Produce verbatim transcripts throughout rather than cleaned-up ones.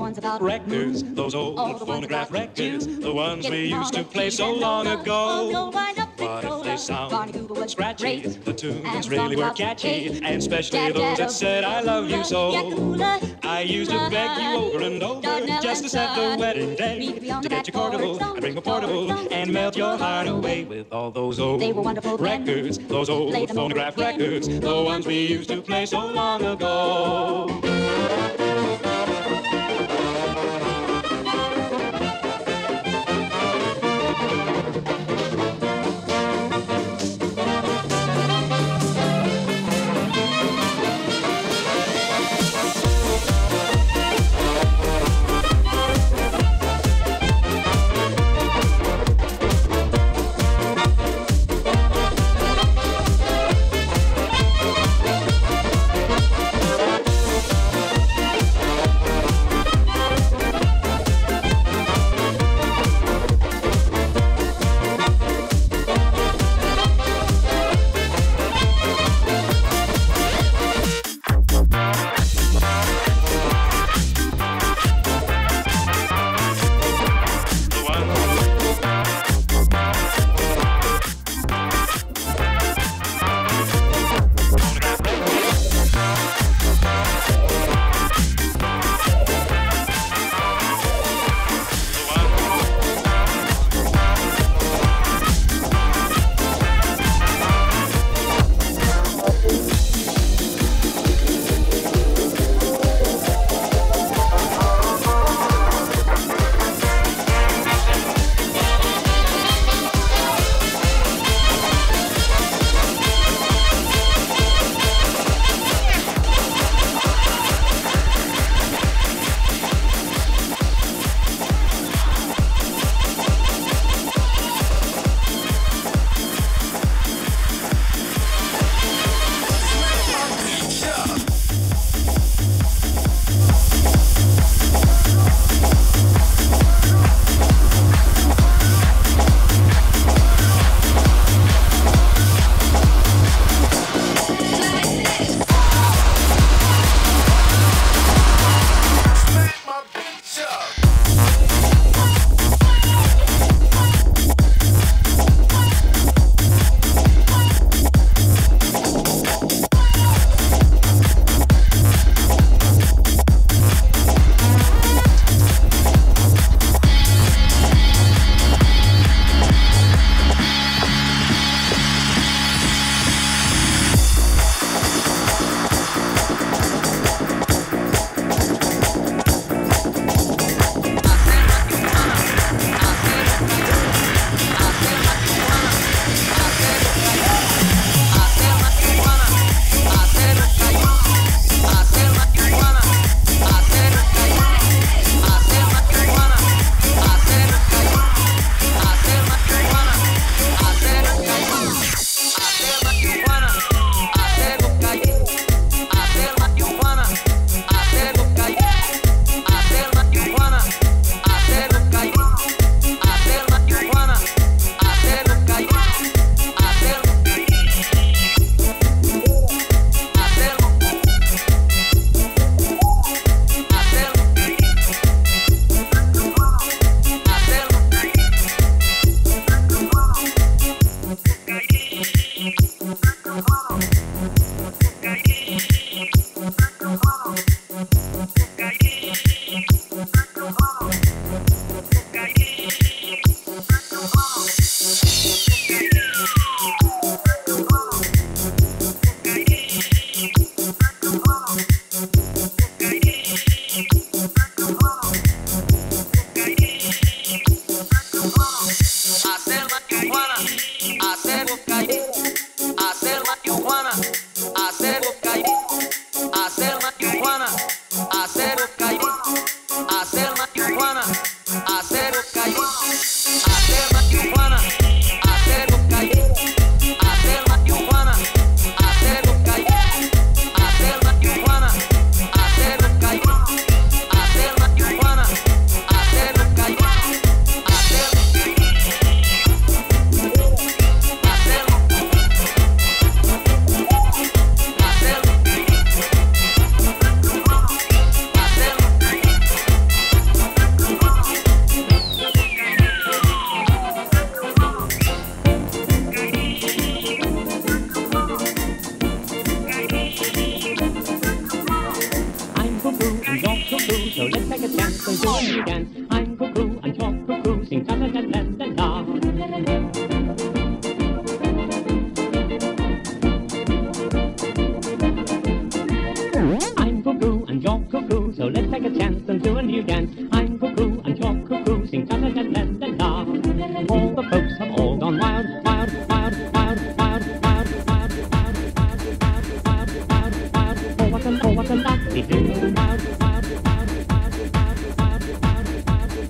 ones about records, those old all the phonograph ones records, you. the ones we Getting used on to the play keys so and long all the- ago. oh, you'll wind up with But if Lola. they sound Barney Google was scratchy, great. the tunes And really were songs catchy, about and especially Dad, those Dad, that said I love you so. I used to beg you over and over just to set the wedding day, to get you portable, and bring a portable, and melt your heart away with all those old They were wonderful then. records, those old Play them over phonograph again. records, the ones we used to play so long ago.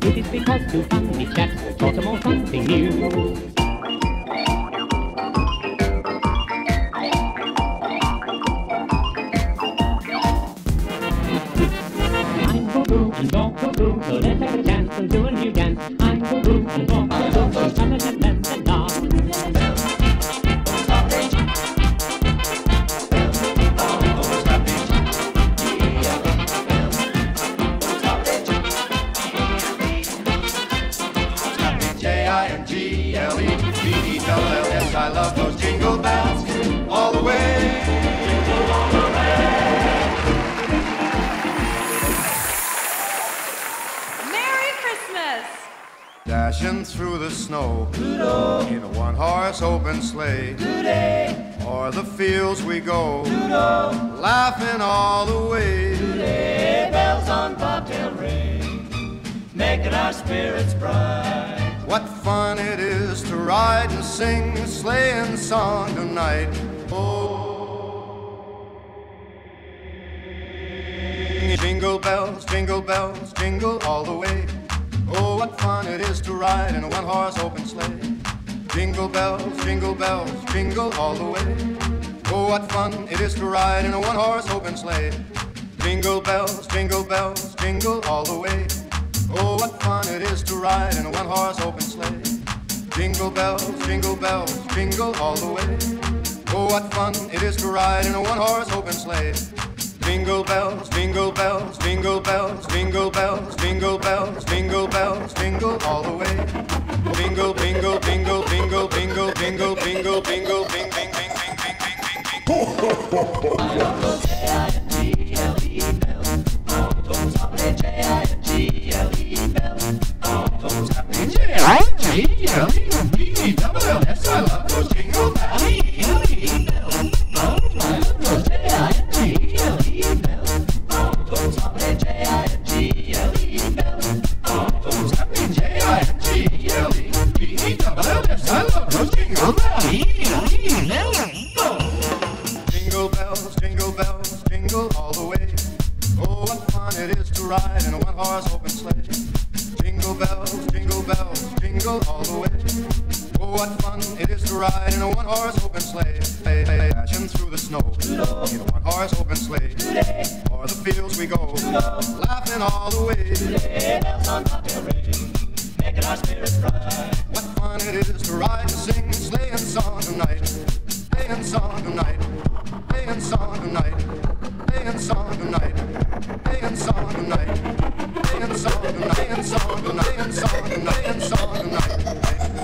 It is because two funny chaps taught them all something new. I'm Boo-Boo and you're Boo-Boo, so let's have a chance and do a new dance. I'm Boo-Boo and you're Boo-Boo, so come and let them laugh. I love those jingle bells all the way. Jingle all the way. Merry Christmas! Dashing through the snow Toodle. In a one-horse open sleigh. Today. O'er the fields we go Toodle. Laughing all the way. Today, bells on bobtail ring, making our spirits bright. What fun it is to ride and sing a sleighing song tonight. Oh, jingle bells, jingle bells, jingle all the way. Oh, what fun it is to ride in a one-horse open sleigh. Jingle bells, jingle bells, jingle all the way. Oh, what fun it is to ride in a one-horse open sleigh. Jingle bells, jingle bells, jingle all the way. Oh, what fun it is to ride in a one-horse open sleigh. Jingle bells, jingle bells, jingle all the way. Oh, what fun it is to ride in a one-horse open sleigh. Jingle bells, jingle bells, jingle bells, jingle bells, jingle bells, jingle bells, jingle all the way. Jingle, jingle, jingle, jingle, jingle, jingle, jingle, jingle, bing, bing, bing, bing, bing, bing, bing, bing. I love those J I N G L E bells. Oh, those happy J I N G L E bells. Oh, those happy J I N G L E bells. I love those jingle bells. Oh, I love those J I N G L E bells. Oh, those happy J I N G L E bells. Oh, those happy J I N G L E bells. I love those jingle bells. Jingle bells, jingle bells, jingle all the way. Oh, what fun it is to ride in a one-horse open sleigh. Jingle bells, jingle bells, jingle all the way. Oh, what fun it is to ride in a one-horse open sleigh. Dashing through the snow in a one-horse open sleigh. O'er the fields we go, laughing all the way. Bells on bobtail ring, making our spirits bright. What fun it is to ride and sing a sleighing song tonight. Sleighing song tonight. Sleighing song tonight. Sleighing song tonight. Sleighing song tonight. Sleighing song tonight. Sleighing song tonight. Sleighing song tonight. Sleighing song tonight.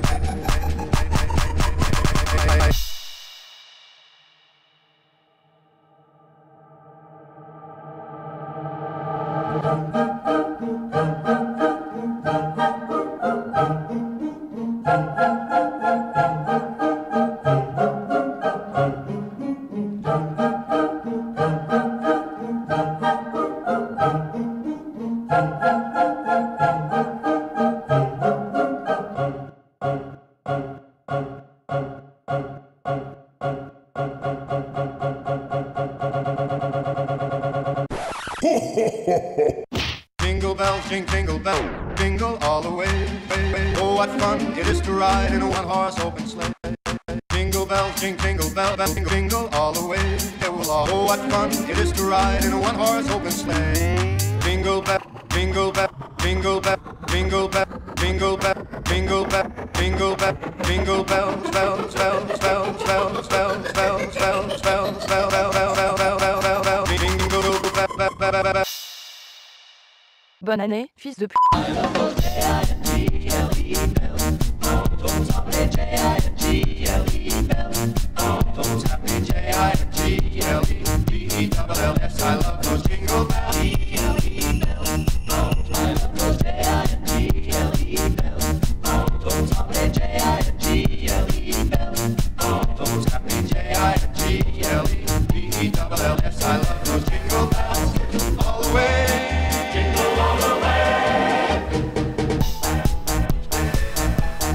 Jingle bells, jing, jingle bells, jingle all the way. Oh, what fun it is to ride in a one-horse open sleigh. Jingle bells, jing, jingle bells, jingle, jingle all the way. Oh, what fun it is to ride in a one-horse open sleigh. Jingle bell, jingle bell, jingle bell, jingle bell, jingle bell, jingle bell, jingle bell, jingle bells, bells, bells, bells, bells, bells, bells, bells, bells, bells, bells, bells, bells, bells, bells, jingle bell. Bonne année, fils de p***. I love those J I N G L E bells. Oh, those happy J I N G L E bells. Oh, those happy J I N G L E B L L S. I love those jingle bells. E L E bells. Oh, I love those J I N G L E bells. Oh, those happy J I N G L E bells. Oh, those happy J I N G L E B L L S. I love those jingle bells all the way. Jingle all the way.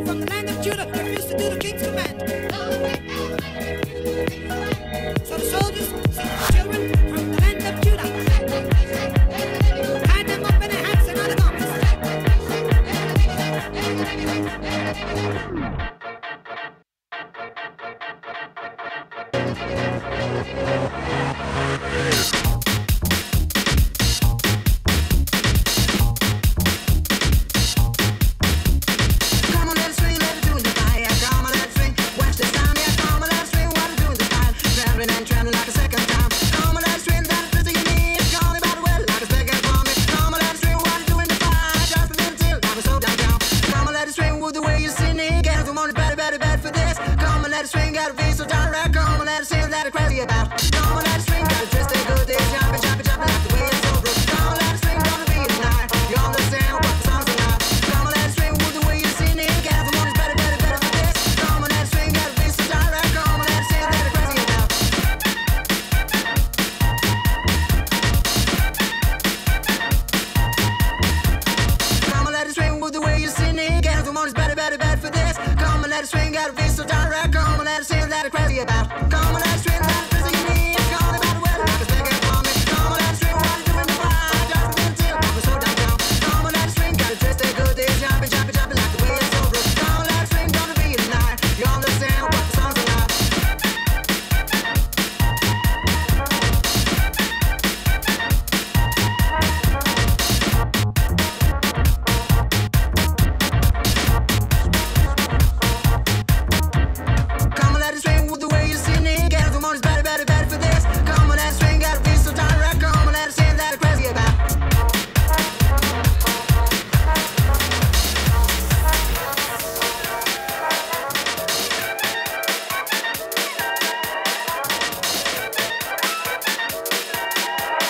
people from the land of Judah refused to do the king's command. So the soldiers seized the children from the land of Judah, tied them up in their hats and other garments.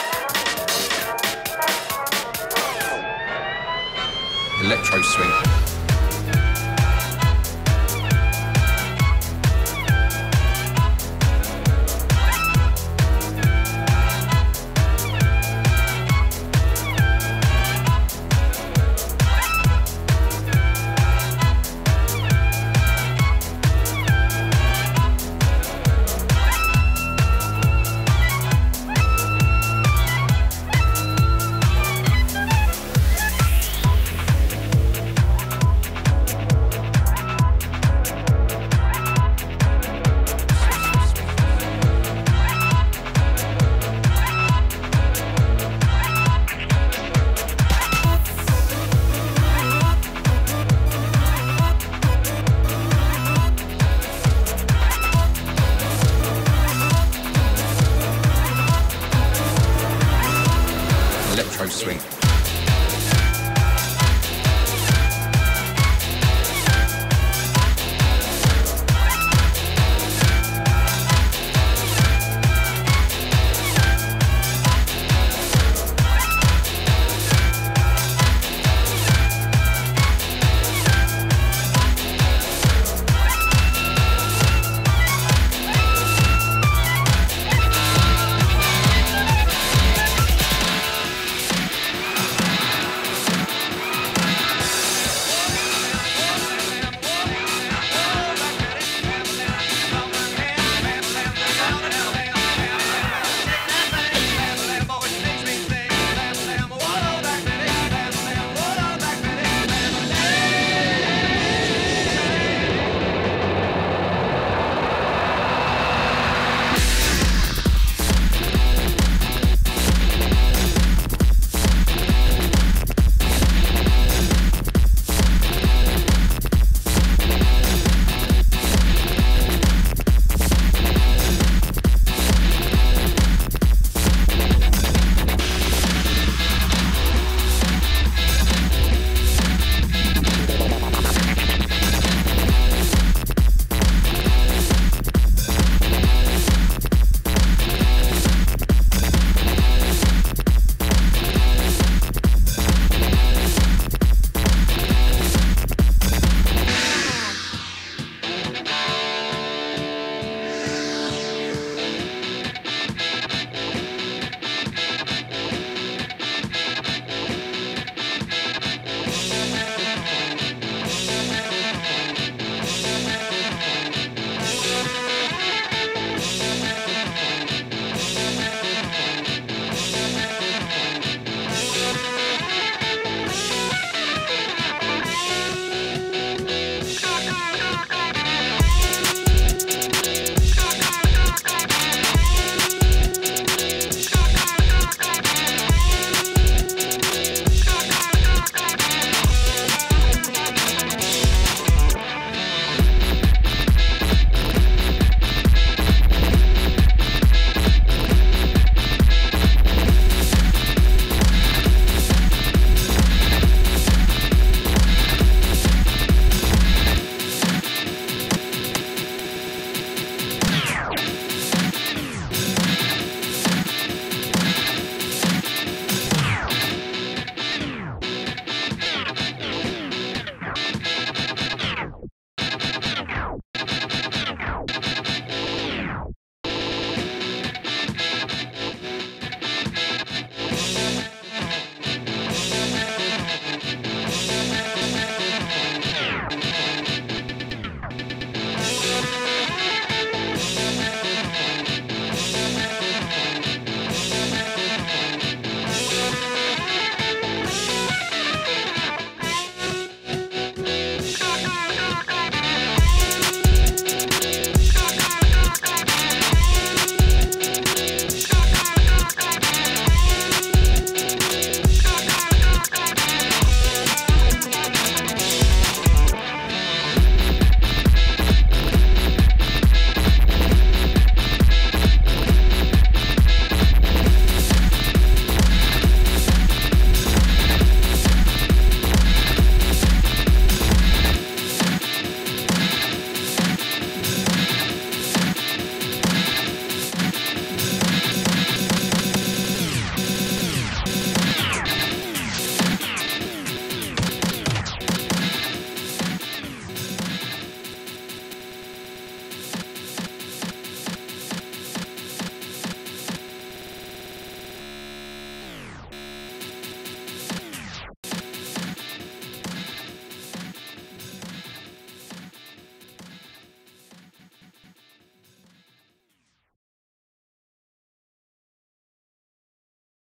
Electro swing.